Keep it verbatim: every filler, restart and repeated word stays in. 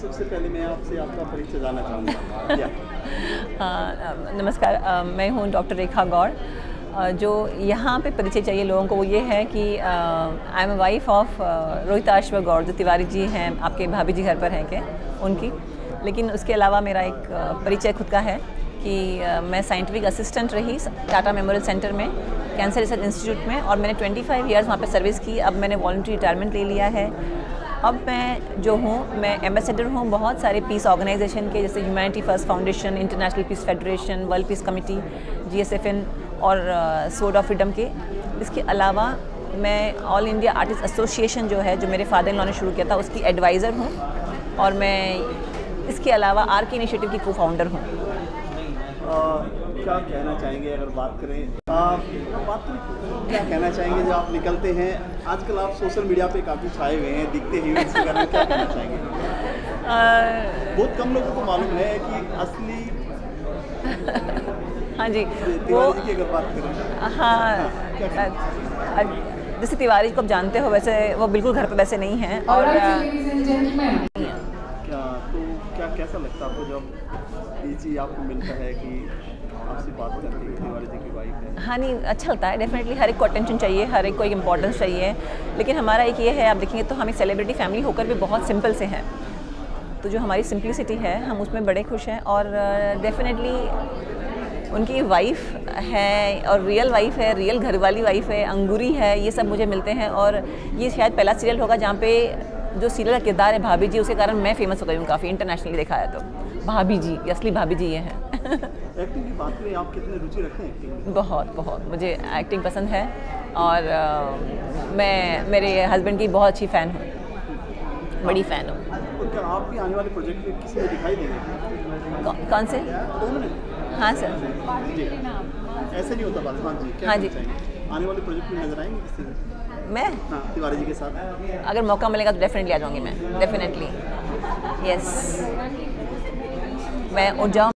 सबसे पहले मैं आपसे आपका परिचय जानना चाहूँगा। नमस्कार, आ, मैं हूँ डॉक्टर रेखा गौड़। आ, जो यहाँ पे परिचय चाहिए लोगों को वो ये है कि I am a wife of Rohitashv Gaur, जो तिवारी जी हैं, आपके भाभी जी घर पर हैं क्या उनकी। लेकिन उसके अलावा मेरा एक परिचय खुद का है कि आ, मैं साइंटिफिक असिस्टेंट रही टाटा मेमोरियल सेंटर में, कैंसर रिसर्च इंस्टीट्यूट में, और मैंने पच्चीस इयर्स वहाँ पे सर्विस की। अब मैंने वॉलंटरी रिटायरमेंट ले लिया है। अब मैं जो हूँ, मैं एम्बेसडर हूँ बहुत सारे पीस ऑर्गेनाइजेशन के, जैसे humanity first foundation, international peace federation, world peace committee, G S F N और सोर्ड ऑफ फ्रीडम के। इसके अलावा मैं ऑल इंडिया आर्टिस्ट एसोसिएशन जो है, जो मेरे फादर इन लॉ ने शुरू किया था, उसकी एडवाइज़र हूँ। और मैं इसके अलावा आर के इनिशिएटिव की को फाउंडर हूँ। क्या कहना चाहेंगे अगर बात करें आ, बात करें क्या कहना चाहेंगे जब आप निकलते हैं? आजकल आप सोशल मीडिया पे काफ़ी छाए हुए हैं, दिखते हैं इवेंट्स वगैरह में, क्या कहना चाहेंगे? आ, बहुत कम लोगों को मालूम है कि असली हाँ जी, तिवारी जी की अगर बात करें। हाँ, हाँ जैसे तिवारी को आप जानते हो, वैसे वो बिल्कुल घर पे वैसे नहीं हैं। और क्या तो क्या कैसा लगता है आपको जब ये चीज़ आपको मिलता है कि आपसे बात करती है तिवारी जी की वाइफ है? हाँ, नहीं अच्छा लगता है। डेफिनेटली हर एक को अटेंशन चाहिए, हर एक को एक इम्पोर्टेंस चाहिए। लेकिन हमारा एक ये है, आप देखेंगे तो हम एक सेलिब्रिटी फैमिली होकर भी बहुत सिंपल से हैं। तो जो हमारी सिंप्लिसिटी है, हम उसमें बड़े खुश हैं। और डेफिनेटली उनकी वाइफ है, और रियल वाइफ है, रियल घर वाली वाइफ है, अंगूरी है, ये सब मुझे मिलते हैं। और ये शायद पहला सीरियल होगा जहाँ पे जो सीरियल का किरदार है भाभी जी, उसके कारण मैं फेमस हो गई हूँ काफ़ी, इंटरनेशनली देखा है तो। भाभी जी, असली भाभी जी ये हैं। एक्टिंग की बात करें, आप कितनी रुचि रखते हैं एक्टिंग? बहुत बहुत मुझे एक्टिंग पसंद है। और आ, मैं मेरे हस्बैंड की बहुत अच्छी फ़ैन हूँ, बड़ी फ़ैन हूँ। तो क्या आप भी आने वाले प्रोजेक्ट में किसी में दिखाई देंगे? कौ, कौन से? हाँ सर जी, ऐसे नहीं होता बात। हाँ जी, क्या हाँ जी, आने वाले प्रोजेक्ट में नजर आएंगे किसी में? मैं हाँ, तिवारी जी के साथ अगर मौका मिलेगा तो डेफिनेटली आ जाऊँगी मैं, डेफिनेटली। यस, मैं उठ जाऊँ।